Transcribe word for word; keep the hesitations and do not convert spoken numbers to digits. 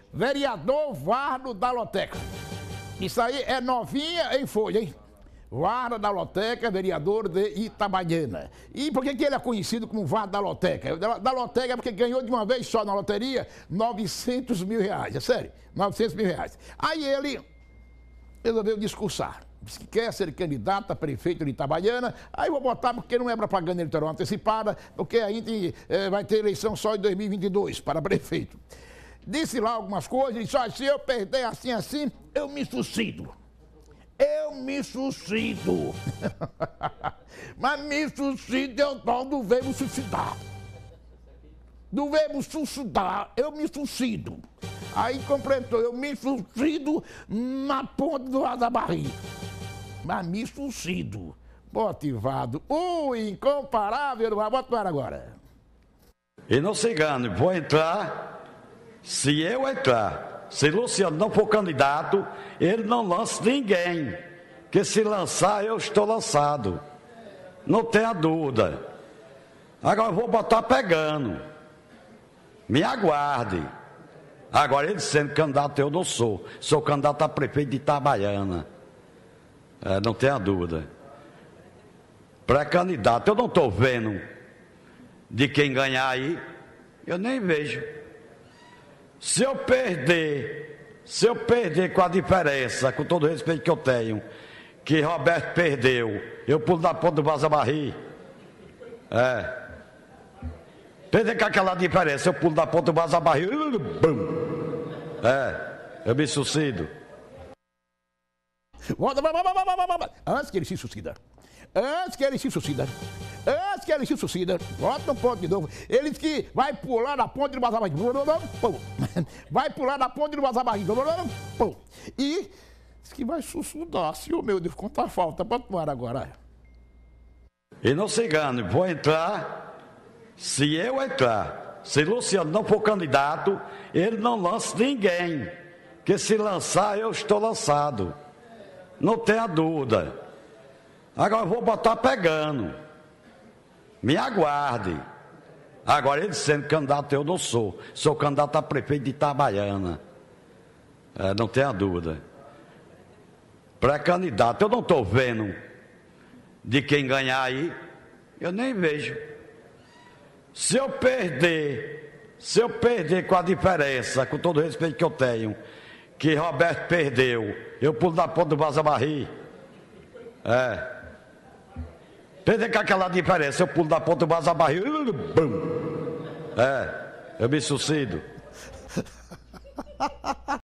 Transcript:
Vereador Vardo da Loteca. Isso aí é novinha em folha, hein? Vardo da Loteca, vereador de Itabaiana. E por que, que ele é conhecido como Vardo da Loteca? Da, da Loteca é porque ganhou de uma vez só na loteria novecentos mil reais. É sério? novecentos mil reais. Aí ele resolveu discursar. Disse que quer ser candidato a prefeito de Itabaiana. Aí vou botar porque não é propaganda eleitoral antecipada, porque a gente eh, vai ter eleição só em dois mil e vinte e dois para prefeito. Disse lá algumas coisas, disse, ó, se eu perder assim, assim, eu me suicido. Eu me suicido. Mas me suicido é o tal do verbo suicidar. Do verbo suicidar, eu me suicido. Aí completou, eu me suicido na ponta do ar da barriga. Mas me suicido. Motivado, o incomparável, bota no ar agora. E não se engane, vou entrar, se eu entrar, se Luciano não for candidato, ele não lança ninguém. Que se lançar, eu estou lançado. Não tenha dúvida. Agora eu vou botar pegando. Me aguarde. Agora ele sendo candidato, eu não sou. Sou candidato a prefeito de Itabaiana. É, não tenha dúvida. Pré-candidato, eu não estou vendo de quem ganhar aí, eu nem vejo. Se eu perder, se eu perder com a diferença, com todo o respeito que eu tenho, que Roberto perdeu, eu pulo da ponta do Vaza Barri. É. Perder com aquela diferença, eu pulo da ponta do Vaza Barri. É, eu me suicido. Antes que ele se suicida. Antes que ele se suicida. Antes que ele se suicida. Bota um ponto de novo. Ele disse que vai pular da ponte do Vaza Barri. Vai pular da ponte do Vaza Barri. E disse que vai suicidar. Se o meu Deus contar falta. Bota no ar agora. E não se engane, vou entrar, se eu entrar, se Luciano não for candidato, ele não lança ninguém. Que se lançar, eu estou lançado. Não tenha dúvida. Agora eu vou botar pegando. Me aguarde. Agora ele sendo candidato, eu não sou. Sou candidato a prefeito de Itabaiana. É, não tenha dúvida. Pré-candidato, eu não estou vendo de quem ganhar aí, eu nem vejo. Se eu perder, se eu perder com a diferença, com todo o respeito que eu tenho, que Roberto perdeu, eu pulo da ponta do Vaza Barri. É. Perder com aquela diferença, eu pulo da ponta do Vaza Barri. É. Eu me suicido.